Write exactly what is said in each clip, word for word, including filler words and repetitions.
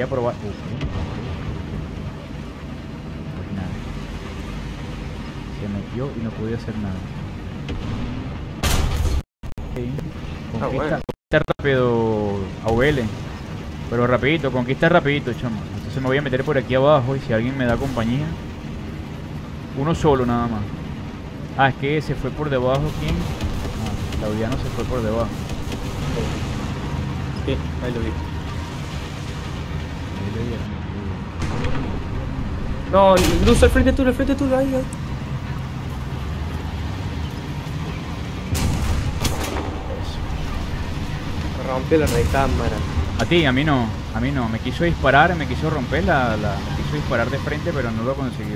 voy a probar. Uh, pues nada. Se metió y no pude hacer nada. Okay. Conquista, ah, bueno. conquista rápido A U L. Pero rapidito, conquista rapidito, chamo. Entonces me voy a meter por aquí abajo y si alguien me da compañía. Uno solo nada más. Ah, es que se fue por debajo. ¿Quién? Ah, Claudiano se fue por debajo. Sí, ahí lo vi. Ahí lo vieron. No, Luz, al frente tuyo, al frente tuyo, ahí, ahí. Eso. Rompe la recámara. A ti, a mí no, a mí no. Me quiso disparar, me quiso romper la, la... Me quiso disparar de frente, pero no lo consiguió.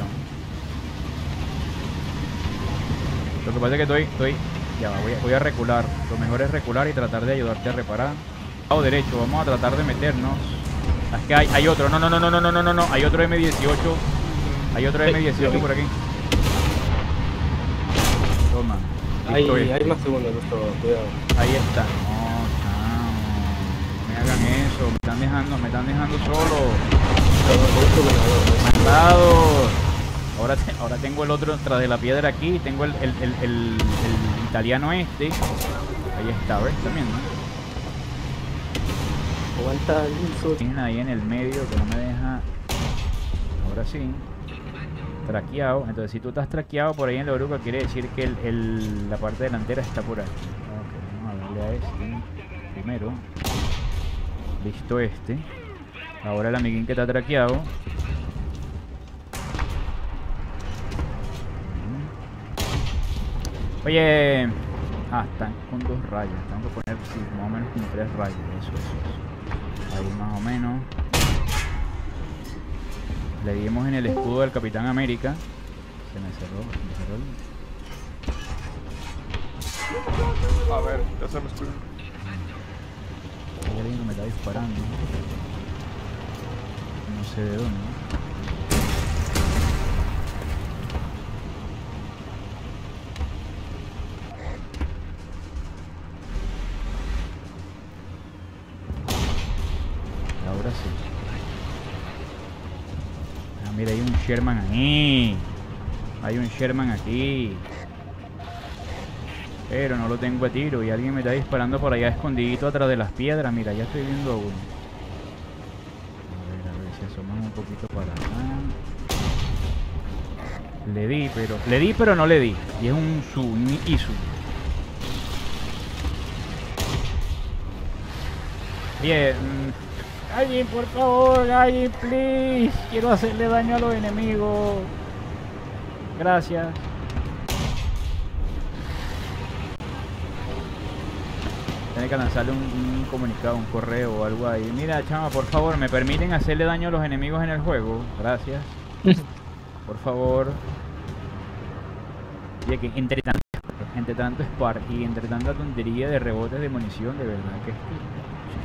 Lo que pasa es que estoy... estoy ya va, voy a, voy a recular. Lo mejor es recular y tratar de ayudarte a reparar. Lado derecho, vamos a tratar de meternos. Es que hay, hay otro, no, no, no, no, no, no, no, no. Hay otro eme dieciocho. Hay otro eme dieciocho por aquí. Toma. Hay, hay más segundos, cuidado. Ahí está. No, chao. No me hagan eso. Me están dejando, me están dejando solo. Mandados. Ahora, te, ahora tengo el otro tras de la piedra aquí. Tengo el, el, el, el, el italiano este. Ahí está, ¿ves? También, ¿no? Aguanta el tienen ahí en el medio que no me deja. Ahora sí. Traqueado. Entonces si tú estás traqueado por ahí en la oruga, quiere decir que el, el, la parte delantera está por ahí. Ok, vamos a darle a este primero. Listo este. Ahora el amiguín que está traqueado. Oye. Ah, están con dos rayas. Tengo que poner sí, más o menos con tres rayas. Eso, eso, eso. Ahí más o menos. Le dimos en el escudo del Capitán América. Se me cerró, se me cerró. A ver, ya se me escucha. Hay alguien que me está disparando. No sé de dónde. Ahora sí. Ah, mira, hay un Sherman ahí. Hay un Sherman aquí. Pero no lo tengo a tiro y alguien me está disparando por allá escondidito atrás de las piedras. Mira, ya estoy viendo a uno. A ver, a ver si asomamos un poquito para acá. Le di, pero... Le di, pero no le di. Y es un Su, un Isu. Bien. Alguien, por favor, alguien, please. Quiero hacerle daño a los enemigos. Gracias. Tiene que lanzarle un, un comunicado, un correo o algo ahí. Mira, chama, por favor, ¿me permiten hacerle daño a los enemigos en el juego? Gracias. Por favor. Y que entre tanto, entre tanto Spark y entre tanta tontería de rebotes de munición, de verdad que es que...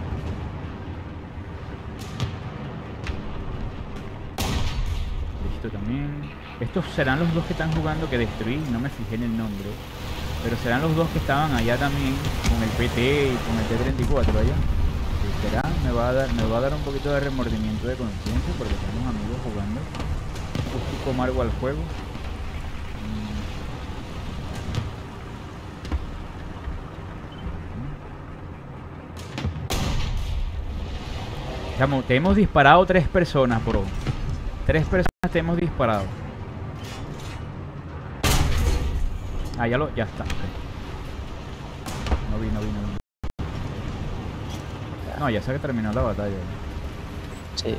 también. Estos serán los dos que están jugando que destruí, no me fijé en el nombre. Pero serán los dos que estaban allá también, con el P T y con el T treinta y cuatro allá. ¿Será? Me va a dar, me va a dar un poquito de remordimiento de conciencia porque tenemos amigos jugando un poco amargo al juego. Chamo, te hemos disparado tres personas, bro. Tres personas te hemos disparado. Ah, ya lo... ya está. No vi, no vi, no vi. No, ya se terminó la batalla. Sí.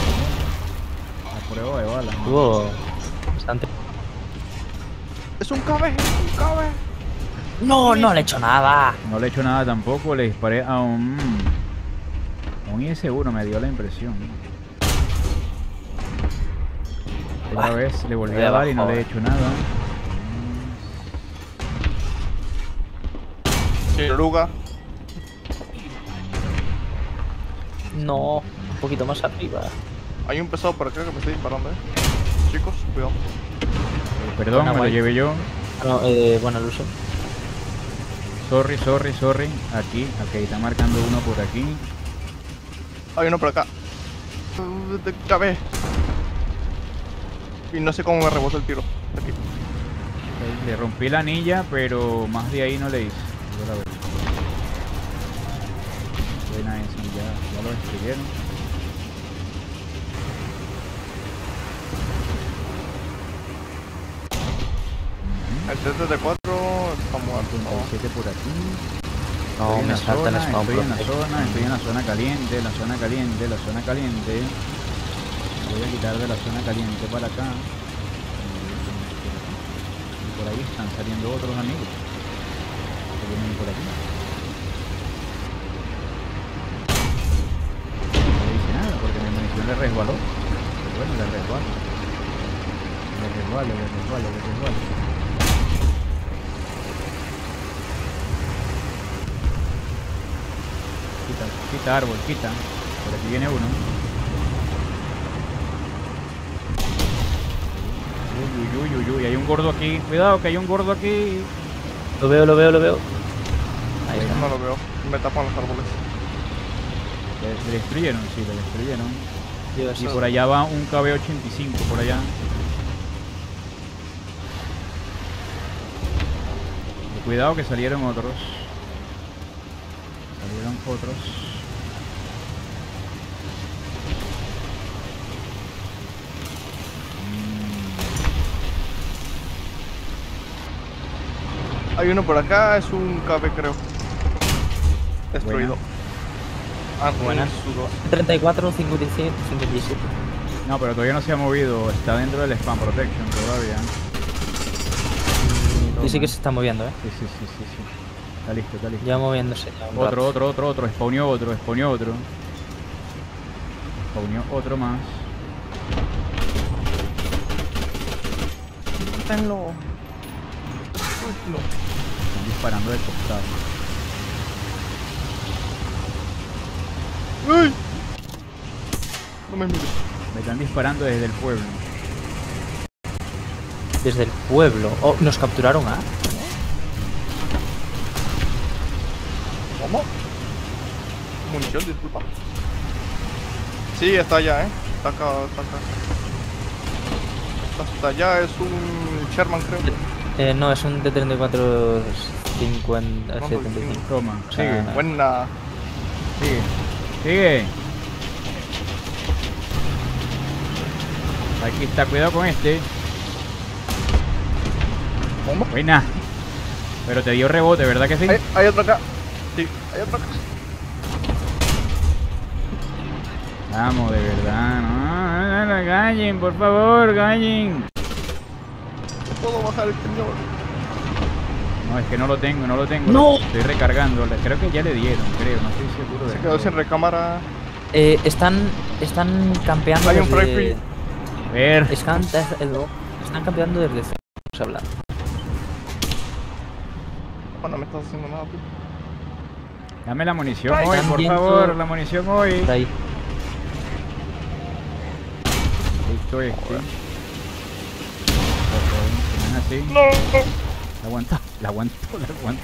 A prueba de balas. ¿No? Tuvo bastante. Es un cabe, es un cabe. No, no le he hecho nada. No le he hecho nada tampoco. Le disparé a un... a un I S uno, me dio la impresión. Otra vez le volví a dar y no le he hecho nada. Sí, oruga. No, un poquito más arriba. Hay un pesado por acá que me está disparando, eh. Chicos, cuidado. Perdón, me lo llevé yo. No, eh, bueno, Luso. Sorry, sorry, sorry. Aquí, ok, está marcando uno por aquí. Hay uno por acá. Te cabé. Y no sé cómo me rebotó el tiro. Aquí. Le rompí la anilla, pero más de ahí no le hice. Yo la veo. Buena eso, ya, ya lo destruyeron. El T T cuatro está muerto. treinta y siete por aquí. No, Estoy en me la salta zona, el spawn estoy en la protect. zona, estoy en la zona caliente, la zona caliente, la zona caliente. Voy a quitar de la zona caliente para acá. Y por ahí están saliendo otros amigos. Que vienen por aquí. No le hice nada porque mi munición le resbaló. Pero bueno, le resbalo. Le resbalo, le resbalo, le resbalo. Quita, quita árbol, quita. Por aquí viene uno. Uy, uy, uy, uy, hay un gordo aquí. Cuidado que hay un gordo aquí. Lo veo, lo veo, lo veo. Ahí está. No lo veo. Me tapan los árboles. Le, le destruyeron, sí, le destruyeron. Dios, Y eso. por allá va un K B ochenta y cinco, por allá. Y cuidado que salieron otros. Salieron otros. Hay uno por acá, es un K B creo. Destruido. Ah, Buena. un sudo. treinta y cuatro, cincuenta y siete, cincuenta y siete. No, pero todavía no se ha movido. Está dentro del spam protection todavía. Y sí que se está moviendo, eh. Sí, sí, sí, sí, sí. Está listo, está listo. Ya moviéndose. ya un Otro, rato. otro, otro, otro. Spawneó otro, spawneó otro. Spawneó otro más. Mátenlo. No. Están disparando de costado. ¡Uy! No me mires. Me están disparando desde el pueblo. Desde el pueblo. Oh, nos capturaron, ¿ah? ¿Cómo? Munición, disculpa. Sí, está allá, eh. Está acá, está acá. Hasta allá es un Sherman, creo. Eh, no, es un T treinta y cuatro cincuenta, No, setenta y cinco. Toma, O sea, sigue, Buena. sigue. Sigue. Aquí está, cuidado con este. ¿Cómo? Buena. Pero te dio rebote, ¿verdad que sí? Hay, hay otro acá. Sí, hay otro acá. Vamos, de verdad. No, no, no, Gallen, por favor, Gallen. Puedo bajar el señor. No, es que no lo tengo, no lo tengo. ¡No! Estoy recargando. Creo que ya le dieron, creo. No estoy seguro de Se quedó sin recámara. Eh, están, están campeando Hay un desde... fry free. A ver. Están, están campeando desde C. Vamos a hablar. Bueno, no me estás haciendo nada, tú. Dame la munición Ay, hoy, están por viendo- favor. La munición hoy. Por ahí. Listo este. Ok, no es así. No. La aguanta, la aguanto, la aguanto.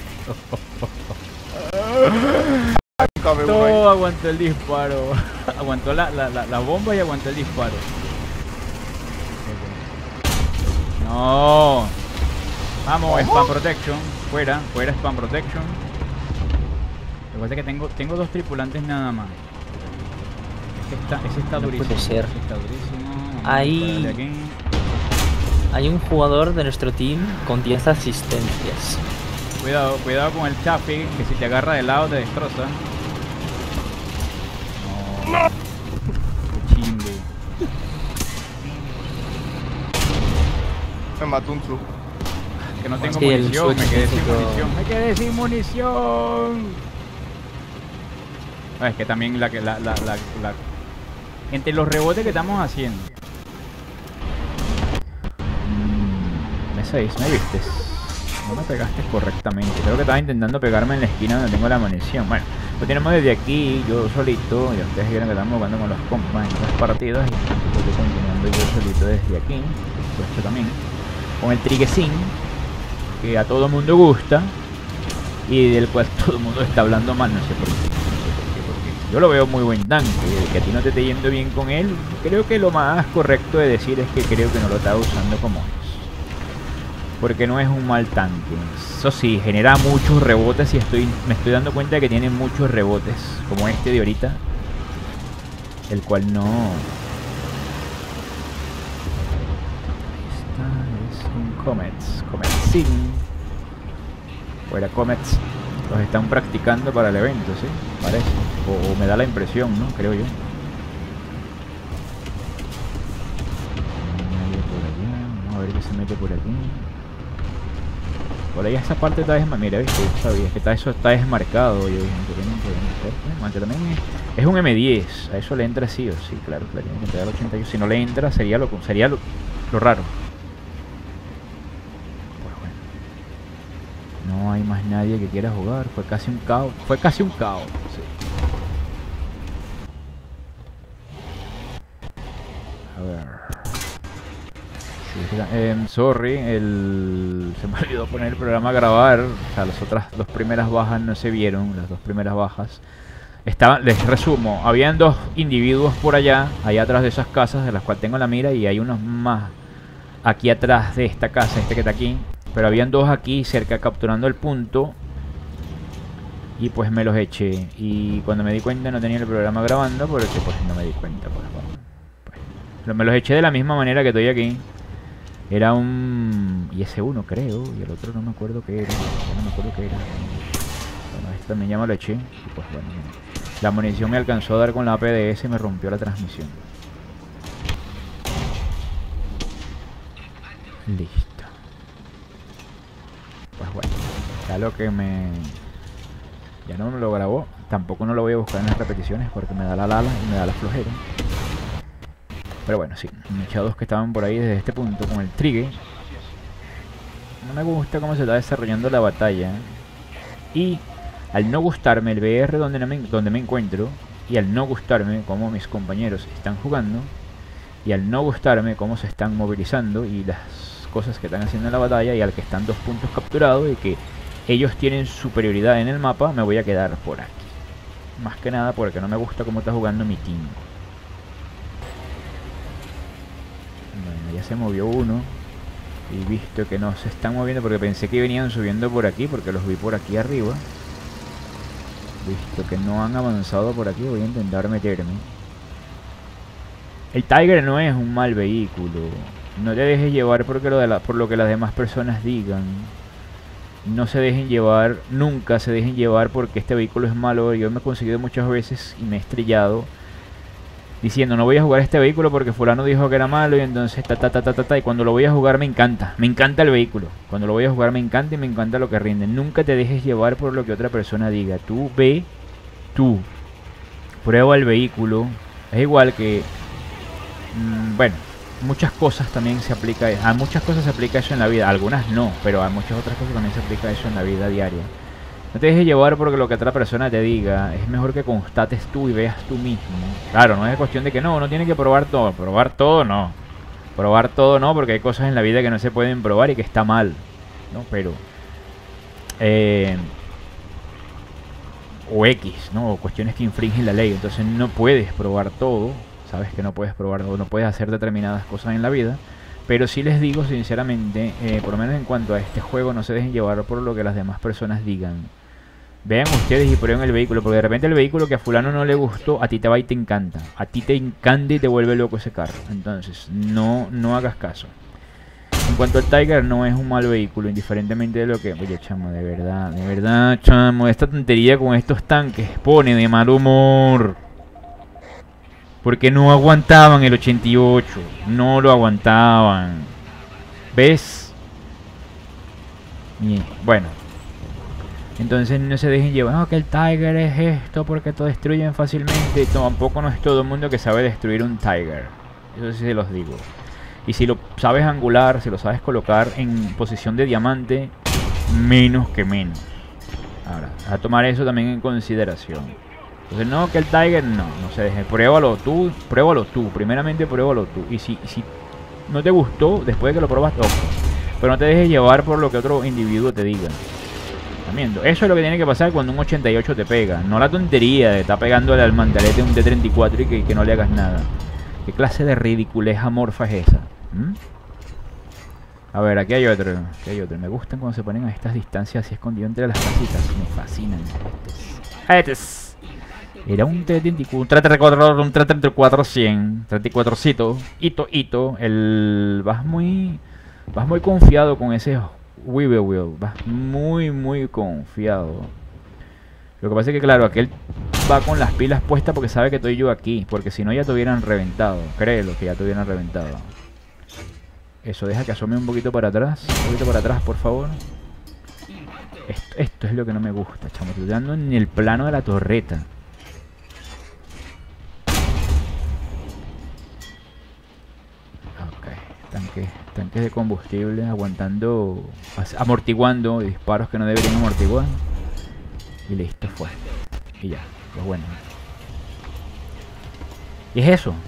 Cabe uno Todo aguantó el disparo. Aguantó la, la, la, la bomba y aguantó el disparo. No. Vamos, spam protection. Fuera, fuera spam protection. Lo que pasa es que tengo, tengo dos tripulantes nada más. Ese está, ese está No durísimo. puede ser. Ese está durísimo. Vamos a Ahí. dispararle aquí. Hay un jugador de nuestro team con diez asistencias. Cuidado, cuidado con el chapi, que si te agarra de lado te destroza. No. Qué chimbo. Me mató un Tzu. Que no tengo Sí, el munición, me quedé sin ochenta y cinco. munición. Me quedé sin munición. Ah, es que también la que la, la, la, la- entre los rebotes que estamos haciendo. M seis, ¿me viste? No me pegaste correctamente. Creo que estaba intentando pegarme en la esquina donde tengo la munición. Bueno, lo tenemos desde aquí, yo solito. Y ustedes vieron que estamos jugando con los compas en otras partidas. Y estoy continuando yo solito desde aquí. Puesto también. Con el triguecín, que a todo mundo gusta. Y del cual todo el mundo está hablando mal. No sé por qué. No sé por qué, por qué. Yo lo veo muy buen tanque. Que a ti no te esté yendo bien con él, creo que lo más correcto de decir es que creo que no lo estás usando como es. Porque no es un mal tanque. Eso sí, genera muchos rebotes y estoy, me estoy dando cuenta de que tiene muchos rebotes. Como este de ahorita. El cual no... Esta es un Comets. Comets Sin. Fuera Comets. Los están practicando para el evento, ¿sí? Parece. O, o me da la impresión, ¿no? Creo yo. Vamos a ver qué se mete por aquí. Por ahí esa parte está desmarcada. Mira, viste, sabía que está, eso está desmarcado. Yo dije, aunque también es, es un M diez. A eso le entra sí o sí, claro, claro. Tiene que entrar al ochenta y ocho. Si no le entra, sería lo, sería lo, lo raro. Pues bueno. No hay más nadie que quiera jugar. Fue casi un caos. Fue casi un caos. Sí. A ver. Eh, sorry, el... se me olvidó poner el programa a grabar. O sea, las otras dos primeras bajas no se vieron. Las dos primeras bajas estaban, les resumo, habían dos individuos por allá, allá atrás de esas casas de las cuales tengo la mira, y hay unos más aquí atrás de esta casa, este que está aquí. Pero habían dos aquí cerca capturando el punto. Y pues me los eché. Y cuando me di cuenta no tenía el programa grabando, porque pues no me di cuenta. Pues, bueno, pues, me los eché de la misma manera que estoy aquí. Era un I S uno creo, y el otro no me acuerdo qué era. No me acuerdo qué era. Bueno, este también ya me lo eché. Y pues bueno, la munición me alcanzó a dar con la A P D S y me rompió la transmisión. Listo. Pues bueno, ya lo que me... ya no me lo grabó. Tampoco no lo voy a buscar en las repeticiones porque me da la lala y me da la flojera. Pero bueno, sí, me eché a dos que estaban por ahí desde este punto con el trigger. No me gusta cómo se está desarrollando la batalla. Y al no gustarme el V R donde, no me, donde me encuentro, y al no gustarme cómo mis compañeros están jugando, y al no gustarme cómo se están movilizando y las cosas que están haciendo en la batalla, y al que están dos puntos capturados y que ellos tienen superioridad en el mapa, me voy a quedar por aquí. Más que nada porque no me gusta cómo está jugando mi team. Bueno, ya se movió uno. Y visto que no se están moviendo porque pensé que venían subiendo por aquí, porque los vi por aquí arriba. Visto que no han avanzado por aquí, voy a intentar meterme. El Tiger no es un mal vehículo. No te dejes llevar porque lo de la, por lo que las demás personas digan. No se dejen llevar, nunca se dejen llevar porque este vehículo es malo. Yo me he conseguido muchas veces y me he estrellado diciendo no voy a jugar este vehículo porque fulano dijo que era malo, y entonces ta ta ta ta ta ta, y cuando lo voy a jugar me encanta, me encanta el vehículo. Cuando lo voy a jugar me encanta y me encanta lo que rinde. Nunca te dejes llevar por lo que otra persona diga. Tú ve, tú prueba el vehículo. Es igual que mmm, bueno, muchas cosas también se aplica, a muchas cosas se aplica eso en la vida, algunas no, pero a muchas otras cosas también se aplica eso en la vida diaria. No te dejes llevar porque lo que otra persona te diga. Es mejor que constates tú y veas tú mismo. Claro, no es cuestión de que no, uno tiene que probar todo. Probar todo no. Probar todo no, porque hay cosas en la vida que no se pueden probar y que está mal, ¿no? Pero eh, o X, ¿no? O cuestiones que infringen la ley. Entonces no puedes probar todo. Sabes que no puedes probar o no puedes hacer determinadas cosas en la vida. Pero sí les digo sinceramente, eh, por lo menos en cuanto a este juego, no se dejen llevar por lo que las demás personas digan. Vean ustedes y prueben el vehículo, porque de repente el vehículo que a fulano no le gustó, a ti te va y te encanta. A ti te encanta y te vuelve loco ese carro. Entonces, no, no hagas caso. En cuanto al Tiger, no es un mal vehículo, indiferentemente de lo que... Oye, chamo, de verdad, de verdad, chamo, esta tontería con estos tanques pone de mal humor. Porque no aguantaban el ochenta y ocho. No lo aguantaban. ¿Ves? Bien, bueno. Entonces no se dejen llevar. No, que el Tiger es esto porque lo destruyen fácilmente. Tampoco no es todo el mundo que sabe destruir un Tiger. Eso sí se los digo. Y si lo sabes angular, si lo sabes colocar en posición de diamante, menos que menos. Ahora, a tomar eso también en consideración. Entonces no, que el Tiger no, no se deje, pruébalo tú, pruébalo tú, primeramente pruébalo tú. Y si, si no te gustó, después de que lo probas, ojo. Pero no te dejes llevar por lo que otro individuo te diga. Eso es lo que tiene que pasar cuando un ochenta y ocho te pega. No la tontería de estar pegándole al mantelete un T treinta y cuatro y que, que no le hagas nada. ¿Qué clase de ridiculez amorfa es esa? ¿Mm? A ver, aquí hay otro. Aquí hay otro. Me gustan cuando se ponen a estas distancias así escondido entre las casitas. Me fascinan. Este es. Era un T treinta y cuatro, un T treinta y cuatro cien, treinta y cuatrocito, hito, hito. El... Vas muy... Vas muy confiado con ese Weaver Wheel. Vas muy, muy confiado. Lo que pasa es que, claro, aquel va con las pilas puestas porque sabe que estoy yo aquí. Porque si no ya te hubieran reventado. Créelo que ya te hubieran reventado. Eso, deja que asome un poquito para atrás. Un poquito para atrás, por favor. Esto, esto es lo que no me gusta, chamo. Estoy dando en el plano de la torreta. Tanques, tanques de combustible aguantando, amortiguando disparos que no deberían amortiguar. Y listo, fue. Y ya, pues bueno. Y es eso.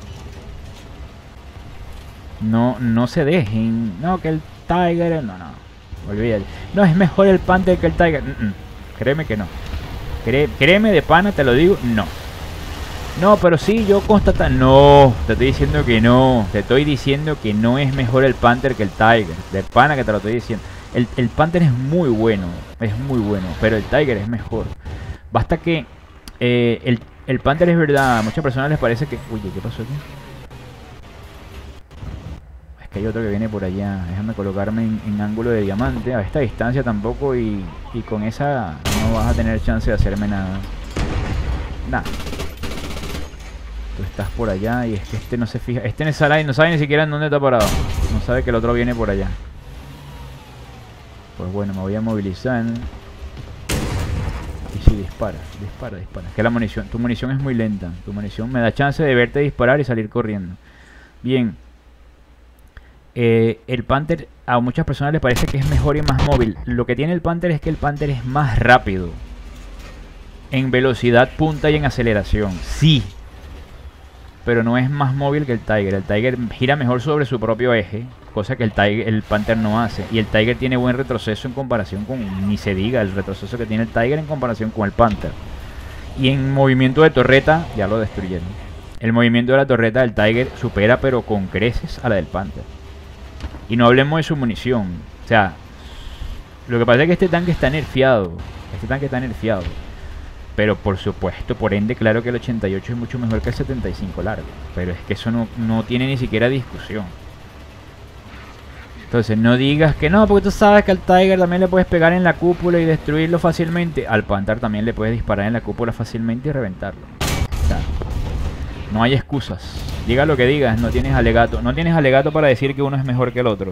No, no se dejen. No, que el Tiger, no, no. Olvídate. No, es mejor el Panther que el Tiger. Mm -mm. Créeme que no. Cré, créeme de pana, te lo digo, no. No, pero sí, yo constata... No, te estoy diciendo que no. Te estoy diciendo que no es mejor el Panther que el Tiger. De pana que te lo estoy diciendo. El, el Panther es muy bueno. Es muy bueno. Pero el Tiger es mejor. Basta que... Eh, el, el Panther es verdad. A muchas personas les parece que... Uy, ¿qué pasó aquí? Es que hay otro que viene por allá. Déjame colocarme en, en ángulo de diamante. A esta distancia tampoco. Y, y con esa no vas a tener chance de hacerme nada. Nada. Tú estás por allá y es que este no se fija. Este no sabe, no sabe ni siquiera en dónde está parado. No sabe que el otro viene por allá. Pues bueno, me voy a movilizar. Y si dispara, dispara, dispara. Es que la munición, tu munición es muy lenta. Tu munición me da chance de verte disparar y salir corriendo. Bien. Eh, el Panther a muchas personas les parece que es mejor y más móvil. Lo que tiene el Panther es que el Panther es más rápido. En velocidad punta y en aceleración. Sí. Pero no es más móvil que el Tiger. El Tiger gira mejor sobre su propio eje, cosa que el Tiger, el Panther no hace. Y el Tiger tiene buen retroceso en comparación con, ni se diga, el retroceso que tiene el Tiger en comparación con el Panther. Y en movimiento de torreta, ya lo destruyeron. El movimiento de la torreta del Tiger supera, pero con creces, a la del Panther. Y no hablemos de su munición. O sea, lo que pasa es que este tanque está nerfeado. Este tanque está nerfeado. Pero por supuesto, por ende, claro que el ochenta y ocho es mucho mejor que el setenta y cinco largo. Pero es que eso no, no tiene ni siquiera discusión. Entonces, no digas que no, porque tú sabes que al Tiger también le puedes pegar en la cúpula y destruirlo fácilmente. Al Panther también le puedes disparar en la cúpula fácilmente y reventarlo. O sea, no hay excusas. Diga lo que digas, no tienes alegato. No tienes alegato para decir que uno es mejor que el otro.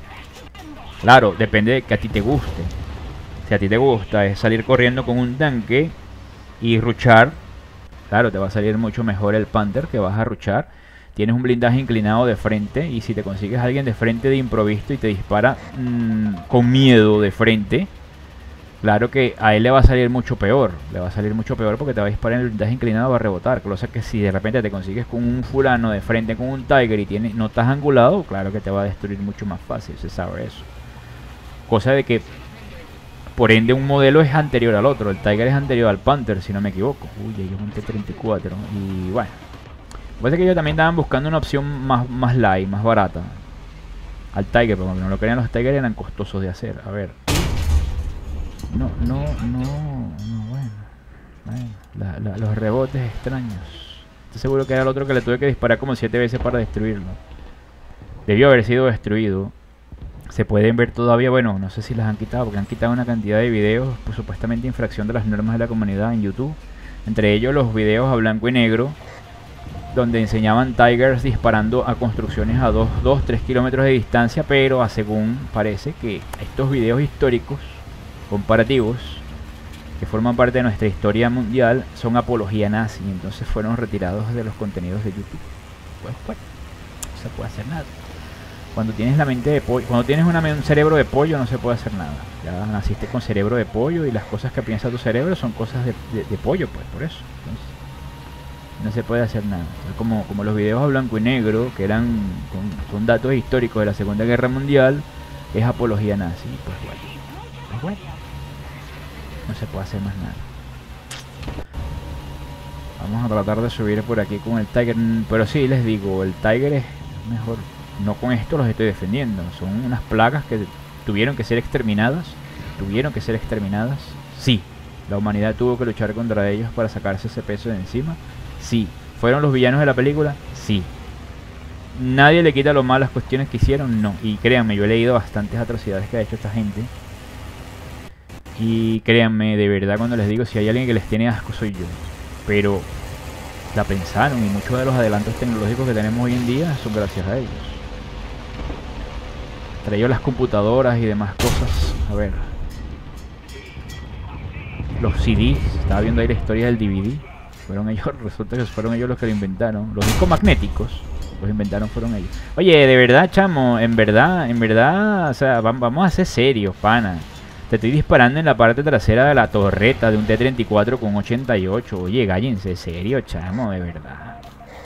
Claro, depende de que a ti te guste. Si a ti te gusta es salir corriendo con un tanque y ruchar, claro, te va a salir mucho mejor el Panther, que vas a ruchar. Tienes un blindaje inclinado de frente, y si te consigues a alguien de frente de improviso y te dispara mmm, con miedo de frente, claro que a él le va a salir mucho peor. Le va a salir mucho peor porque te va a disparar en el blindaje inclinado, va a rebotar. Cosa que si de repente te consigues con un fulano de frente con un Tiger y tienes, no estás angulado, claro que te va a destruir mucho más fácil, se sabe eso. Cosa de que por ende un modelo es anterior al otro. El Tiger es anterior al Panther, si no me equivoco. Uy, ellos un T treinta y cuatro. Y bueno, parece que ellos también estaban buscando una opción más, más light, más barata al Tiger, pero como no lo querían, los Tiger eran costosos de hacer. A ver. No, no, no, no, bueno. bueno la, la, los rebotes extraños. Estoy seguro que era el otro que le tuve que disparar como siete veces para destruirlo. Debió haber sido destruido. Se pueden ver todavía, bueno, no sé si las han quitado, porque han quitado una cantidad de videos, pues, supuestamente infracción de las normas de la comunidad en YouTube. Entre ellos los videos a blanco y negro, donde enseñaban Tigers disparando a construcciones a dos, tres kilómetros de distancia, pero a según parece que estos videos históricos, comparativos, que forman parte de nuestra historia mundial, son apología nazi, entonces fueron retirados de los contenidos de YouTube. Pues bueno, no se puede hacer nada. Cuando tienes la mente de pollo, cuando tienes una, un cerebro de pollo, no se puede hacer nada. Ya naciste con cerebro de pollo y las cosas que piensa tu cerebro son cosas de, de, de pollo, pues, por eso. Entonces, no se puede hacer nada. Como, como los videos a blanco y negro, que eran con, con datos históricos de la Segunda Guerra Mundial, es apología nazi. Pues bueno, pues bueno. No se puede hacer más nada. Vamos a tratar de subir por aquí con el Tiger. Pero sí, les digo, el Tiger es mejor. No con esto los estoy defendiendo. Son unas plagas que tuvieron que ser exterminadas. Tuvieron que ser exterminadas. Sí. La humanidad tuvo que luchar contra ellos para sacarse ese peso de encima. Sí. ¿Fueron los villanos de la película? Sí. ¿Nadie le quita lo mal las cuestiones que hicieron? No. Y créanme, yo he leído bastantes atrocidades que ha hecho esta gente. Y créanme, de verdad, cuando les digo, si hay alguien que les tiene asco, soy yo. Pero la pensaron, y muchos de los adelantos tecnológicos que tenemos hoy en día son gracias a ellos. Entre ellos las computadoras y demás cosas. A ver. Los C Ds. Estaba viendo ahí la historia del D V D. Fueron ellos, resulta que fueron ellos los que lo inventaron. Los discos magnéticos. Los inventaron fueron ellos. Oye, de verdad, chamo, en verdad, en verdad, o sea, vamos a ser serios, pana. Te estoy disparando en la parte trasera de la torreta de un T treinta y cuatro con ochenta y ocho. Oye, cállense, serio, chamo, de verdad.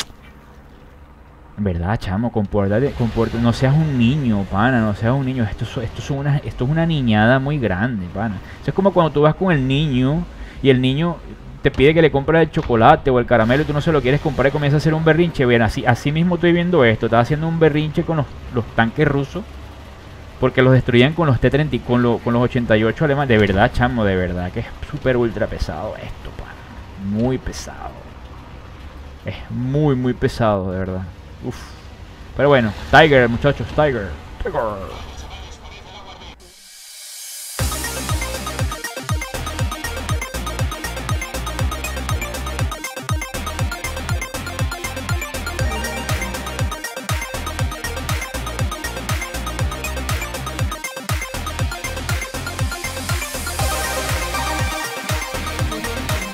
En verdad, chamo, compórtate, compórtate, no seas un niño, pana, no seas un niño. Esto, esto, es una, esto es una niñada muy grande, pana. Eso es como cuando tú vas con el niño y el niño te pide que le compres el chocolate o el caramelo y tú no se lo quieres comprar y comienza a hacer un berrinche. Bien, así, así mismo estoy viendo esto. Estaba haciendo un berrinche con los, los tanques rusos porque los destruían con los T treinta y con, lo, con los ochenta y ocho alemanes. De verdad, chamo, de verdad que es súper ultra pesado esto, pana. Muy pesado. Es muy, muy pesado, de verdad. Uf. Pero bueno, Tiger, muchachos, Tiger. Tiger.